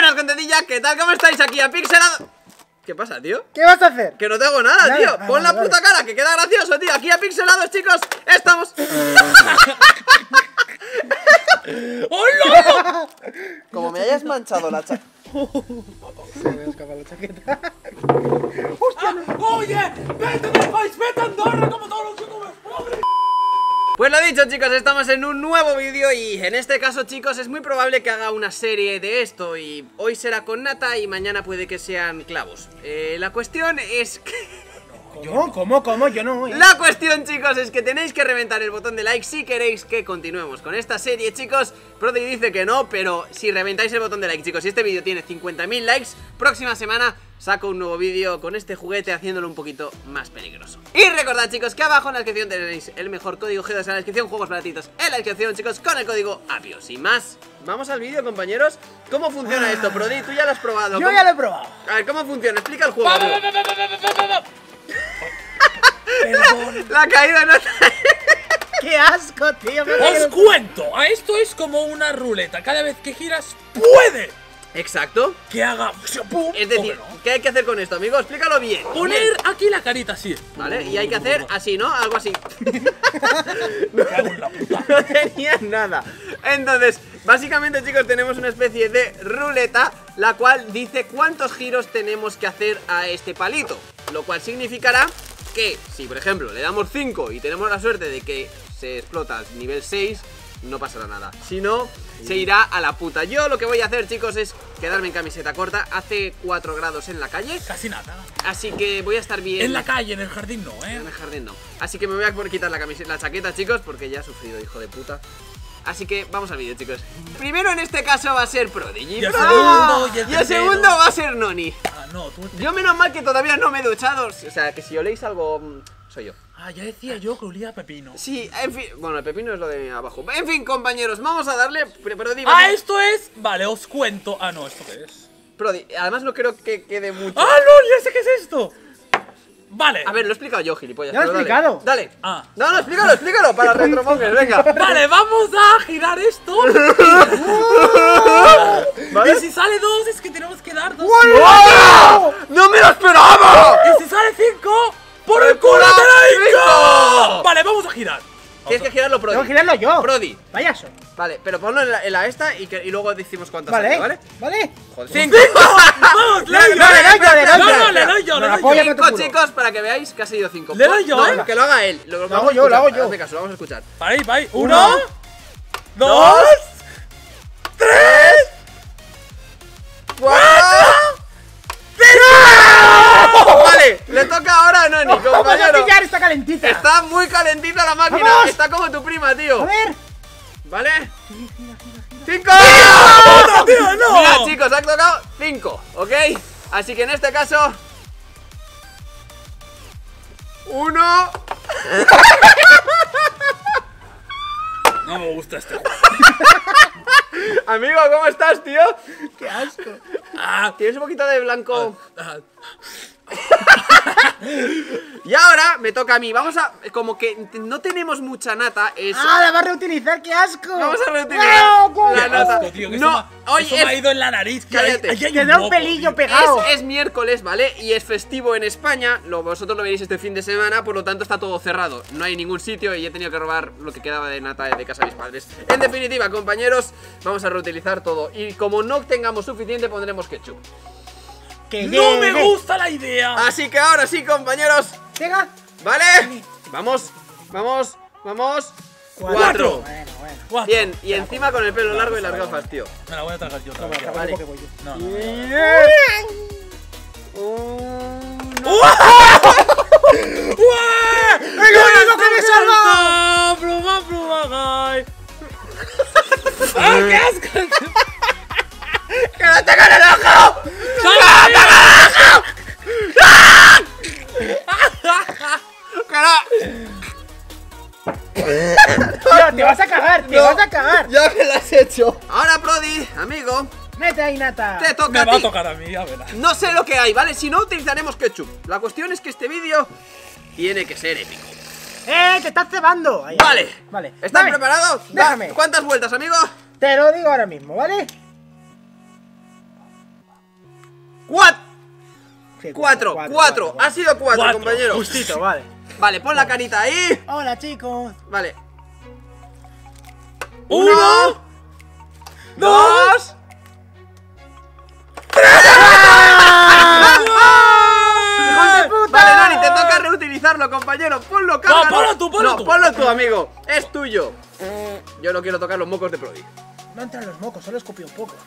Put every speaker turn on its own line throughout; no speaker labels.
buenas, gentecilla, ¿qué tal? ¿Cómo estáis? Aquí a Pixelado. ¿Qué pasa, tío?
¿Qué vas a hacer?
Que no te hago nada, tío. Pon la puta cara, que queda gracioso, tío. Aquí a Pixelados, chicos, estamos.
¡Hola!
Como me hayas manchado la chaqueta.
Se me escapa la chaqueta.
¡Oye! ¡Vete del país! ¡Vete a Andorra como todos los youtubers pobres!
Pues lo dicho, chicos, estamos en un nuevo vídeo y en este caso, chicos, es muy probable que haga una serie de esto. Y hoy será con nata y mañana puede que sean clavos. La cuestión es que...
¿Cómo? Yo no,
La cuestión, chicos, es que tenéis que reventar el botón de like si queréis que continuemos con esta serie, chicos. Prodi dice que no, pero si reventáis el botón de like, chicos, si este vídeo tiene 50.000 likes, próxima semana saco un nuevo vídeo con este juguete haciéndolo un poquito más peligroso. Y recordad, chicos, que abajo en la descripción tenéis el mejor código G2 en la descripción, juegos baratitos en la descripción, chicos, con el código APIO. Sin más, vamos al vídeo, compañeros. ¿Cómo funciona esto, Prodi? Tú ya lo has probado.
Yo ya lo he probado.
A ver, ¿cómo funciona? Explica el juego.
Perdón.
La caída no...
¡Qué asco, tío!
Os cuento, a esto es como una ruleta. Cada vez que giras, puede
Exacto.
que haga pum.
Es decir,
¿o no?
¿qué hay que hacer con esto, amigo? Explícalo bien.
Poner aquí la carita así.
Vale, y hay que hacer así, ¿no? Algo así.
Me cago en la puta.
No tenía nada. Entonces, básicamente, chicos, tenemos una especie de ruleta, la cual dice cuántos giros tenemos que hacer a este palito. Lo cual significará que si, por ejemplo, le damos 5 y tenemos la suerte de que se explota al nivel 6, no pasará nada. Si no, se irá a la puta. Yo lo que voy a hacer, chicos, es quedarme en camiseta corta. Hace 4 grados en la calle,
Casi nada.
así que voy a estar bien.
En la calle, en el jardín no,
En el jardín no. Así que me voy a quitar la camiseta, la chaqueta, chicos, porque ya he sufrido, hijo de puta. Así que vamos al vídeo, chicos. Primero en este caso va a ser Prodigy.
Y el segundo, y el
Y el
tercero.
segundo va a ser Noni.
Ah, no, tú.
Yo menos mal que todavía no me he duchado. O sea, que si oléis algo, soy yo.
Ah, ya decía yo que olía a pepino.
Sí, en fin. Bueno, el pepino es lo de abajo. En fin, compañeros, vamos a darle. Prodi,
Ah, esto es. Vale, os cuento. Ah, no, ¿esto qué es?
Prodi, además no creo que quede mucho.
¡Ah, no! ¡Ya sé qué es esto! Vale.
A ver, lo he explicado yo, gilipollas.
Ya lo he
pero
explicado.
Dale.
Ah.
No, explícalo para retromongers, venga.
Vale, vamos a girar esto.
¿Vale?
Y si sale 2, es que tenemos que dar 2.
¡Oh! ¡No me lo esperaba!
Y si sale 5, ¡por el culo
¡Por
de la
el
Inca!
cinco!
Vale, vamos a girar.
Tienes que girarlo, Prodi.
Tengo que girarlo yo.
Prodi.
Payaso.
Vale, pero ponlo en la esta y luego decimos cuántas
Vale,
hace, ¿vale?
¿vale?
Joder, 5.
¡Vamos, le doy yo! No, le doy yo, le doy yo.
Apoya por tu culo.
Chicos, para que veáis que ha sido 5.
Le doy yo,
No, que lo haga él. Lo
hago yo, lo hago yo.
Hazme caso, lo vamos a escuchar.
Va ahí. 1,
Uno,
2, 3,
4. Vale, le toca ahora a Noni,
Vamos a
compañero.
pillar esta calentita.
Está muy calentita la máquina.
¡Vamos!
Está como tu prima, tío.
A ver.
¿Vale? 5.
¡No, tío, no!
Mira, chicos, ha tocado 5, ¿ok? Así que en este caso 1.
No me gusta este juego.
Amigo, ¿cómo estás, tío?
Qué asco.
Tienes un poquito de blanco.
Ah,
Y ahora me toca a mí. Vamos a... Como que no tenemos mucha nata.
La vas a reutilizar, qué asco.
Vamos a reutilizar
¡No!
la
qué
nata.
asco, tío, que
No,
eso
hoy
me ha ido en la nariz. Que
Cállate.
hay
Te da un
moco,
pelillo
tío.
pegado.
Es miércoles, ¿vale? Y es festivo en España. Vosotros lo veréis este fin de semana. Por lo tanto está todo cerrado. No hay ningún sitio y he tenido que robar lo que quedaba de nata de casa de mis padres. En definitiva, compañeros, vamos a reutilizar todo. Y como no tengamos suficiente, pondremos ketchup.
Que
No me
llegue.
gusta la idea.
Así que ahora sí, compañeros,
Venga.
¿vale? Vamos. 4.
Bueno.
Guau.
Bien, y encima con el pelo largo y las gafas, tío.
Me la voy a tragar yo otra vez.
Toma,
Vale.
que voy yo.
No.
¡El único que me salva!
¡Prueba, guy! ¡Ah, qué asco!
¡Que no tengan el ojo! ¡Que no!
Tío, te vas a cagar, te vas a cagar.
¡Ya me lo has hecho! Ahora, Prodi, amigo,
Mete ahí, nata.
te toca
Me
a
va a
ti.
tocar a mí, ya verás.
No sé lo que hay, ¿vale? Si no, utilizaremos ketchup. La cuestión es que este vídeo tiene que ser épico.
Te estás cebando. Ahí,
Vale.
Vale.
¿Estás
Dame.
preparado?
Déjame.
¿Cuántas vueltas, amigo?
Te lo digo ahora mismo, ¿vale? Sí,
4. Ha sido 4,
Cuatro.
compañero.
Justito, vale.
Vale, pon la carita ahí.
Hola, chicos.
Vale.
1,
2. Vale, Nani, te toca reutilizarlo, compañero. Ponlo, cámara.
ponlo tú, ponlo
no,
tú.
ponlo tú, amigo. Es tuyo. Yo no quiero tocar los mocos de Prodi.
No entran los mocos, solo escupí un poco.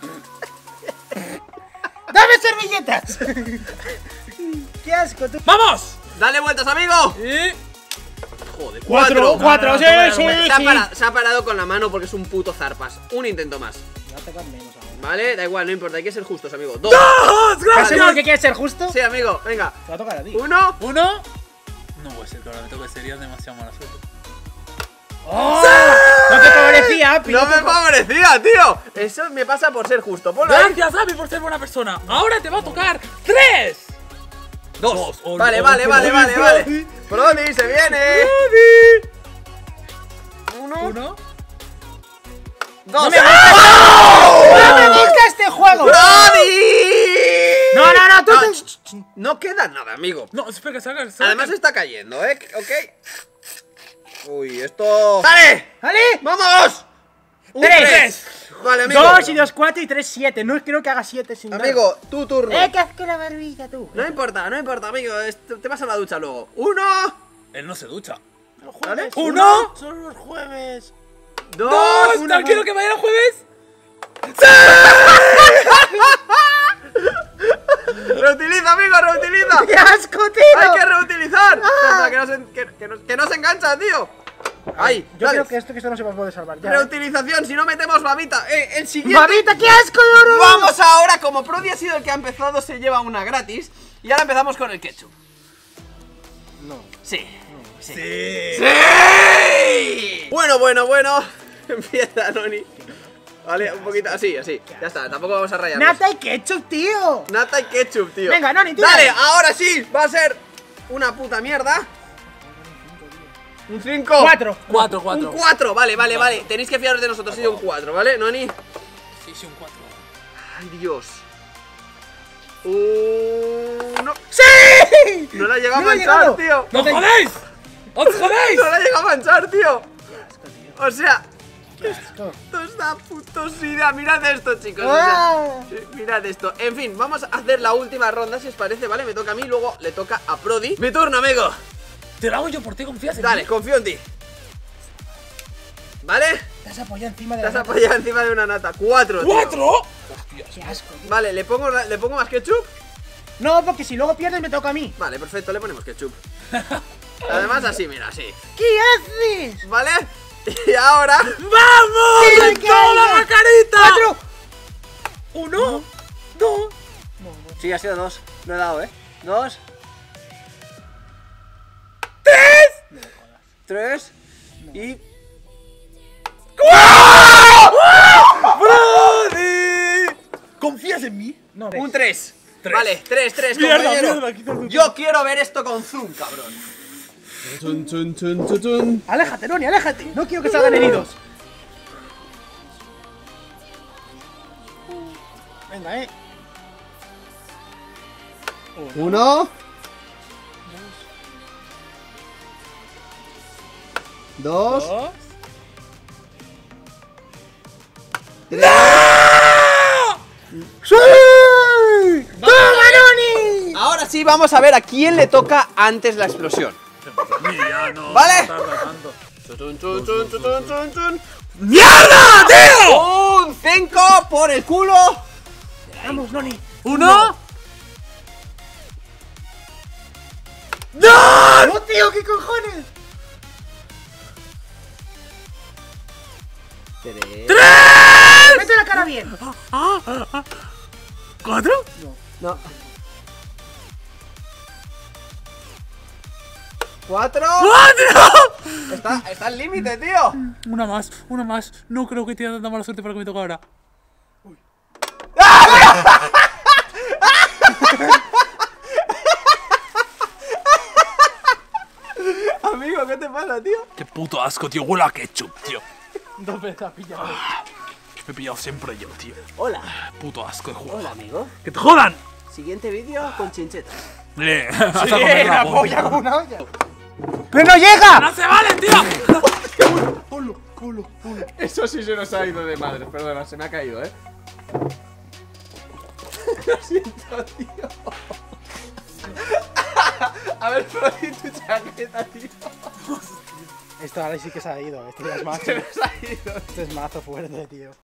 ¡Dame servilletas! ¡Qué asco, tú!
¡Vamos!
Dale vueltas, amigo.
Y...
Joder,
4,
No,
sí,
no,
sí.
Se ha parado con la mano porque es un puto zarpas. Un intento más.
Ya te menos ahora.
Vale, da igual, no importa, hay que ser justos, amigo. 2.
¡Dos!
¿Estás seguro
¡Gracias!
que quieres ser justo?
Sí, amigo, venga.
Te va a tocar a ti.
1.
1. No puede ser que ahora me toque, sería demasiado mala suerte.
¡Oh! No te favorecía, Api.
No me favorecía, tío. Eso me pasa por ser justo. Ponlo ahí.
Gracias, Abby, por ser buena persona. Ahora te va a tocar 3. 2.
Vale. Prodi, se viene. 1.
1.
2.
¡No me gusta este juego!
¡Prodi!
No, tú
No,
te...
no queda nada, amigo.
No, espera que salga.
Además está cayendo, Ok. Uy, esto... ¡Dale!
¡Vale!
¡Vamos! Un
3.
Vale, amigo.
2 y 2, 4 y 3, 7. No creo que haga 7 sin nada.
Amigo, tu turno.
¡Que asco la barbilla, tú!
No importa, amigo. Te vas a la ducha luego. 1.
Él no se ducha.
Los jueves.
1.
Son los jueves.
2.
2. Tranquilo que mañana jueves.
Reutiliza, amigo, reutiliza.
¡Qué asco, tío!
Hay que reutilizar. Espera, que no se engancha, tío. Ahí,
Yo
dale.
creo que esto no se va a poder salvar ya.
Reutilización, si no metemos babita. El siguiente.
¡Babita, qué asco, oro!
Vamos ahora, como Prodi ha sido el que ha empezado, se lleva una gratis. Y ahora empezamos con el ketchup.
No.
Sí.
Sí.
¡Sí! Bueno. Empieza, Noni. Vale, un poquito así. Ya está, tampoco vamos a rayar.
¡Nata y ketchup, tío!
Nata y ketchup, tío.
Venga, Noni, tira.
Dale, ahora sí, va a ser una puta mierda. Un 5.
4.
4.
Un 4, vale. Tenéis que fiaros de nosotros, ha sido un 4, ¿vale, Noni?
Sí, un 4.
Ay, Dios. 1.
¡Sí!
No la llega a
No la ha
manchar,
llegado.
tío.
¡No jodéis! ¡Os jodéis!
No la llega a manchar, tío. O sea,
¡Qué asco!
esto es una putosidad. Mirad esto, chicos. O sea,
¡Ah!
mirad esto. En fin, vamos a hacer la última ronda, si os parece, ¿vale? Me toca a mí, luego le toca a Prodi. Mi turno, amigo.
Te lo hago yo por ti, confías en
Dale,
mí.
confío en ti. ¿Vale?
Te has apoyado encima de
Te
la
has
nata.
apoyado encima de una nata. 4, tío.
4.
¡Qué asco, tío!
Vale, ¿le pongo más ketchup?
No, porque si luego pierdes me toca a mí.
Vale, perfecto, le ponemos ketchup. Además así, mira, así.
¿Qué haces?
¿Vale? Y ahora...
¡Vamos!
¡Tira
¡En
que
toda
haya!
la carita!
4.
1. 2.
Sí, ha sido 2. No he dado, 2. 3 y...
¡Brody! ¿Confías en mí?
No,
Un 3.
Tres.
Vale, 3,
Mierda,
compañero.
mierda, quita el zoom.
Yo quiero ver esto con zoom, cabrón.
Aléjate, Noni, aléjate. No quiero que salgan heridos. Venga,
1 2
2.
3.
¡Sí! ¡Toma, Noni!
Ahora sí, vamos a ver a quién le toca antes la explosión.
Mira, no.
¿Vale?
No tarda tanto.
¡Mierda, tío! Un 5 por el culo.
Vamos, Noni.
1.
¡No, tío! ¿Qué cojones?
3.
Mete la cara bien.
4.
No. 4.
4.
Está al límite, tío.
Una más. No creo que tenga tanta mala suerte para que me toque ahora.
Amigo, ¿qué te pasa, tío?
Qué puto asco, tío. Huele a ketchup, tío.
Dos veces has pillado.
Me he pillado siempre yo, tío.
Hola.
Puto asco de juego.
Hola, amigo.
¡Que te jodan!
Siguiente vídeo con chinchetas.
Vas a comer la polla.
como una olla. ¡Pero no llega!
¡No se vale, tío!
¡Polo! Eso sí se nos ha ido de madre. Perdona, se me ha caído, Lo siento, tío. A ver, Prodi, tu chaqueta, tío.
Esto ahora sí que se ha ido. Esto ya es mazo.
Se nos ha ido.
Esto es mazo fuerte, tío.